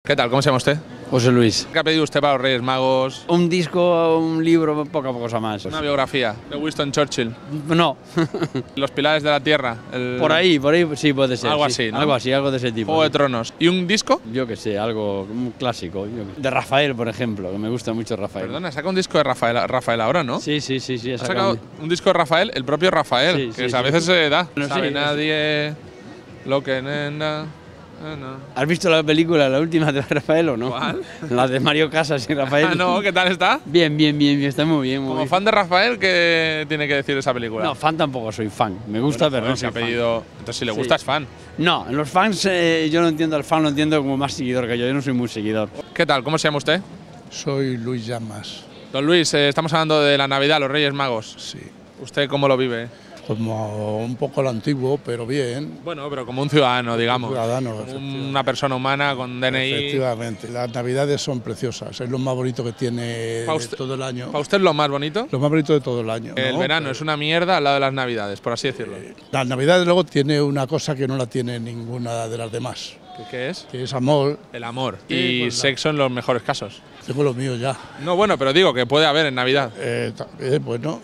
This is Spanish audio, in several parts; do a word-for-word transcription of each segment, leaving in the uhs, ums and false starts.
¿Qué tal? ¿Cómo se llama usted? José Luis. ¿Qué ha pedido usted para los Reyes Magos? Un disco, un libro, poca cosa más. Una biografía de Winston Churchill. No. Los pilares de la tierra. El... Por ahí, por ahí sí puede ser. Algo sí. así, ¿no? Algo así, algo de ese tipo. Juego sí. de Tronos. ¿Y un disco? Yo que sé, algo un clásico. Yo que... De Rafael, por ejemplo, que me gusta mucho Rafael. Perdona, saca un disco de Rafael, Rafael ahora, ¿no? Sí, sí, sí. sí ha sacado un... un disco de Rafael, el propio Rafael, sí, que sí, a sí, veces sí. se da. No, no sabe sí, nadie lo que nena. Ah, no. ¿Has visto la película, la última de Rafael o no? ¿Cuál? La de Mario Casas y Rafael. Ah, no, ¿qué tal está? Bien, bien, bien, bien, está muy bien. Muy Como bien. fan de Rafael, ¿qué tiene que decir de esa película? No, fan tampoco soy fan. Me gusta, Bueno, pero no si soy ha fan. pedido... Entonces, si le Sí. gusta, es fan. No, en los fans eh, yo no entiendo al fan, lo entiendo como más seguidor que yo. Yo no soy muy seguidor. ¿Qué tal? ¿Cómo se llama usted? Soy Luis Llamas, Don Luis, eh, estamos hablando de la Navidad, los Reyes Magos. sí. ¿Usted cómo lo vive? Como un poco lo antiguo, pero bien. Bueno, pero como un ciudadano, digamos. Ciudadano, Como efectivamente. una persona humana con D N I. Efectivamente, las navidades son preciosas, es lo más bonito que tiene Pa' de usted- todo el año. ¿Para usted es lo más bonito? Lo más bonito de todo el año. El ¿no? verano Pero es una mierda al lado de las Navidades, por así decirlo. las navidades luego tiene una cosa que no la tiene ninguna de las demás, ¿Qué, qué es? que es amor. El amor. Sí, y pues la- sexo en los mejores casos. Tengo lo mío ya. No, bueno, pero digo que puede haber en Navidad. Eh, ta- eh, bueno,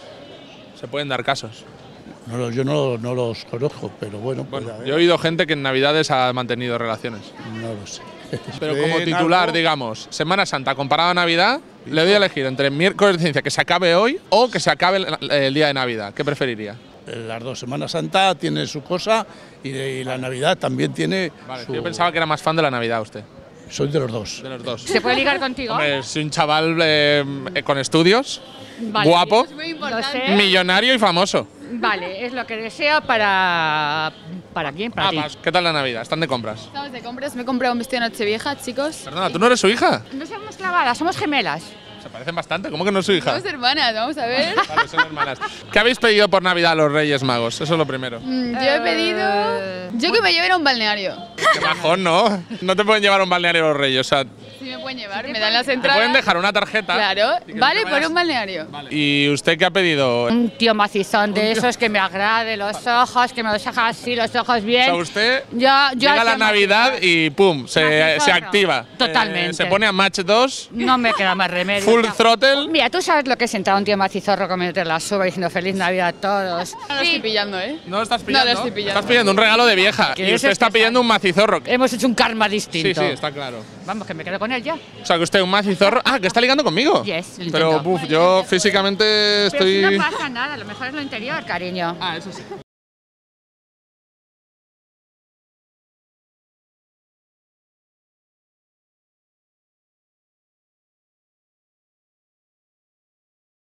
Se pueden dar casos. no, lo- yo no, no los conozco, pero bueno, puede Bueno, haber. yo he oído gente que en Navidades ha mantenido relaciones. No lo sé. Pero Ven como titular, algo- digamos, Semana Santa comparado a Navidad, le doy a elegir entre miércoles de ciencia, que se acabe hoy, o que se acabe el, el día de Navidad. ¿Qué preferiría? Las dos, Semana Santa tiene su cosa y, y la Navidad también tiene Vale, su... yo pensaba que era más fan de la Navidad usted, Soy de los dos. de los dos. ¿Se puede ligar contigo? Hombre, soy un chaval eh, eh, con estudios, Vale. guapo, Es muy importante. millonario y famoso. Vale, es lo que deseo para... ¿Para quién? Para Ah, ti. pas- ¿qué tal la Navidad? ¿Están de compras? Estamos de compras, me he comprado un vestido de Nochevieja, chicos. Perdona, ¿tú no eres su hija? No somos clavadas, somos gemelas. Se parecen bastante, ¿cómo que no es su hija? Somos hermanas, vamos a ver. Vale, son hermanas. ¿Qué habéis pedido por Navidad a los Reyes Magos? Eso es lo primero. Mm, Yo he pedido. Eh, Yo que me lleven a un balneario. Qué bajón, ¿no? No te pueden llevar a un balneario los Reyes, o sea, Si me pueden llevar, Sí, me dan las te entradas. pueden dejar una tarjeta. Claro, y que tú vale te por vayas- un balneario. ¿Y usted qué ha pedido? O Un tío macizón de esos que me agrade los ojos, que me los haga así, los ojos bien. sea, usted Yo, yo llega al la tío Navidad macizón. y ¡pum! Se, Macizorro. se activa. Totalmente. Eh, se pone a Match dos, No me queda más remedio. full Ya. throttle. Mira, tú sabes lo que es entrar a un tío macizorro con meter la suba diciendo feliz Navidad a todos. No lo estoy pillando, ¿eh? No lo estás pillando. No lo estoy pillando. Estás pidiendo un regalo de vieja. Que Y es usted está especial. pidiendo un macizorro. Hemos hecho un karma Sí, distinto. sí, está claro. Vamos, que me quedo con él ya. O sea, que usted un macizorro. Ah, que está ligando conmigo. Yes, lo Pero, intento. buf, yo físicamente Pero si estoy. no pasa nada, lo mejor es lo interior, cariño. Ah, eso sí.